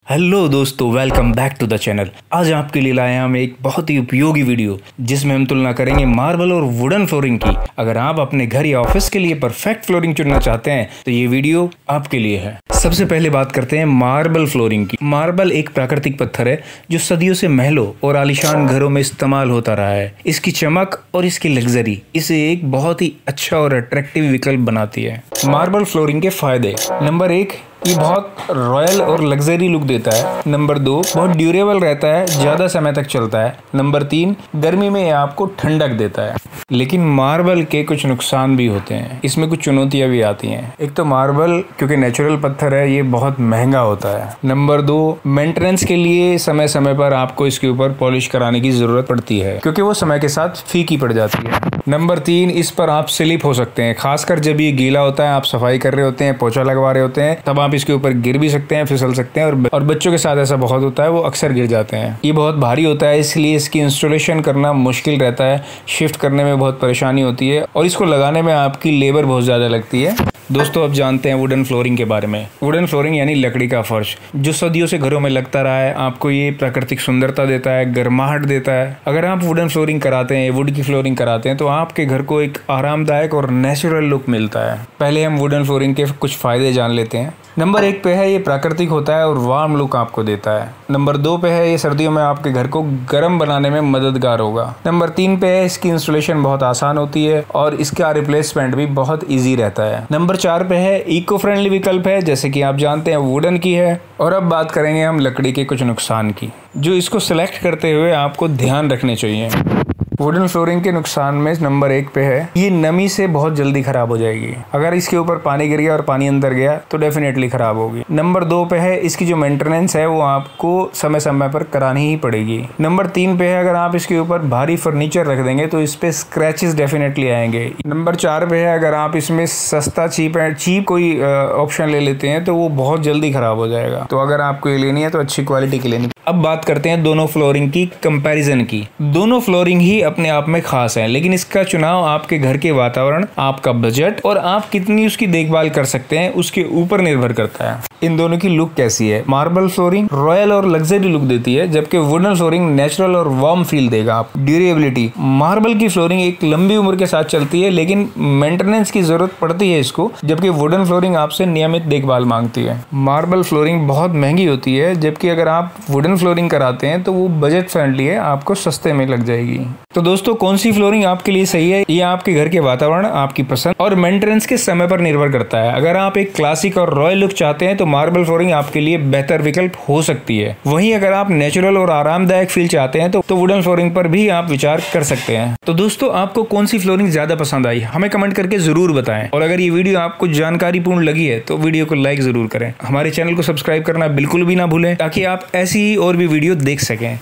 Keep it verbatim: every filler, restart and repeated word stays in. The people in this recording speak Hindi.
हेलो दोस्तों, welcome back to the channel. आज आपके लिए लाए हैं हम एक बहुत ही उपयोगी वीडियो जिसमें हम तुलना करेंगे मार्बल और वुडन फ्लोरिंग की। अगर आप अपने घर या ऑफिस के लिए परफेक्ट फ्लोरिंग चुनना चाहते हैं तो ये वीडियो आपके लिए है। सबसे पहले बात करते हैं मार्बल फ्लोरिंग की। मार्बल एक प्राकृतिक पत्थर है जो सदियों से महलों और आलीशान घरों में इस्तेमाल होता रहा है। इसकी चमक और इसकी लग्जरी इसे एक बहुत ही अच्छा और अट्रैक्टिव विकल्प बनाती है। मार्बल फ्लोरिंग के फायदे: नंबर एक, ये बहुत रॉयल और लग्जरी लुक देता है। नंबर दो, बहुत ड्यूरेबल रहता है, ज्यादा समय तक चलता है। नंबर तीन, गर्मी में आपको ठंडक देता है। लेकिन मार्बल के कुछ नुकसान भी होते हैं, इसमें कुछ चुनौतियां भी आती हैं। एक तो मार्बल क्योंकि नेचुरल पत्थर है, ये बहुत महंगा होता है। नंबर दो, मेंटेनेंस के लिए समय समय पर आपको इसके ऊपर पॉलिश कराने की जरूरत पड़ती है क्योंकि वो समय के साथ फीकी पड़ जाती है। नंबर तीन, इस पर आप स्लिप हो सकते हैं, खासकर जब ये गीला होता है, आप सफाई कर रहे होते हैं, पोछा लगवा रहे होते हैं, तब आप इसके ऊपर गिर भी सकते हैं, फिसल सकते हैं। और, और बच्चों के साथ ऐसा बहुत होता है, वो अक्सर गिर जाते हैं। ये बहुत भारी होता है, इसलिए इसकी इंस्टॉलेशन करना मुश्किल रहता है, शिफ्ट करने में बहुत परेशानी होती है और इसको लगाने में आपकी लेबर बहुत ज़्यादा लगती है। दोस्तों, अब जानते हैं वुडन फ्लोरिंग के बारे में। वुडन फ्लोरिंग यानी लकड़ी का फर्श जो सदियों से घरों में लगता रहा है, आपको ये प्राकृतिक सुंदरता देता है, गर्माहट देता है। अगर आप वुडन फ्लोरिंग कराते हैं, वुड की फ्लोरिंग कराते हैं, तो आपके घर को एक आरामदायक और नेचुरल लुक मिलता है। पहले हम वुडन फ्लोरिंग के कुछ फायदे जान लेते हैं। नंबर एक पे है, ये प्राकृतिक होता है और वार्म लुक आपको देता है। नंबर दो पे है, ये सर्दियों में आपके घर को गर्म बनाने में मददगार होगा। नंबर तीन पे है, इसकी इंस्टॉलेशन बहुत आसान होती है और इसका रिप्लेसमेंट भी बहुत इजी रहता है। नंबर चार पे है, इको फ्रेंडली विकल्प है, जैसे कि आप जानते हैं वुडन की है। और अब बात करेंगे हम लकड़ी के कुछ नुकसान की, जो इसको सिलेक्ट करते हुए आपको ध्यान रखने चाहिए। वुडन फ्लोरिंग के नुकसान में नंबर एक पे है, ये नमी से बहुत जल्दी खराब हो जाएगी। अगर इसके ऊपर पानी गिर गया और पानी अंदर गया तो डेफिनेटली खराब होगी। नंबर दो पे है, इसकी जो मेंटेनेंस है वो आपको समय समय पर करानी ही पड़ेगी। नंबर तीन पे है, अगर आप इसके ऊपर भारी फर्नीचर रख देंगे तो इस पे स्क्रैचेस डेफिनेटली आएंगे। नंबर चार पे है, अगर आप इसमें सस्ता चीप चीप कोई ऑप्शन ले लेते हैं तो वो बहुत जल्दी खराब हो जाएगा। तो अगर आपको ये लेनी है तो अच्छी क्वालिटी की लेनी। अब बात करते हैं दोनों फ्लोरिंग की कंपैरिजन की। दोनों फ्लोरिंग ही अपने आप में खास है, लेकिन इसका चुनाव आपके घर के वातावरण, आपका बजट और आप कितनी उसकी देखभाल कर सकते हैं उसके ऊपर निर्भर करता है। इन दोनों की लुक कैसी है? मार्बल फ्लोरिंग रॉयल और लग्जरी लुक देती है, जबकि वुडन फ्लोरिंग नेचुरल और वार्म फील देगा आप। ड्यूरेबिलिटी: मार्बल की फ्लोरिंग एक लंबी उम्र के साथ चलती है, लेकिन मेंटेनेंस की जरूरत पड़ती है इसको, जबकि वुडन फ्लोरिंग आपसे नियमित देखभाल मांगती है। मार्बल फ्लोरिंग बहुत महंगी होती है, जबकि अगर आप वुडन फ्लोरिंग कराते हैं तो वो बजट फ्रेंडली है, आपको सस्ते में लग जाएगी। तो दोस्तों, कौन सी फ्लोरिंग आपके लिए सही है, ये आपके घर के वातावरण, आपकी पसंद और मेंटेनेंस के समय पर निर्भर करता है। अगर आप एक क्लासिक और रॉयल लुक चाहते हैं तो मार्बल फ्लोरिंग आपके लिए बेहतर विकल्प हो सकती है। वहीं अगर आप नेचुरल और आरामदायक फील चाहते हैं तो, तो वुडन फ्लोरिंग पर भी आप विचार कर सकते हैं। तो दोस्तों, आपको कौन सी फ्लोरिंग ज्यादा पसंद आई, हमें कमेंट करके जरूर बताएं। और अगर ये वीडियो आपको जानकारीपूर्ण लगी है तो वीडियो को लाइक जरूर करें। हमारे चैनल को सब्सक्राइब करना बिल्कुल भी ना भूलें ताकि आप ऐसी ही और भी वीडियो देख सकें।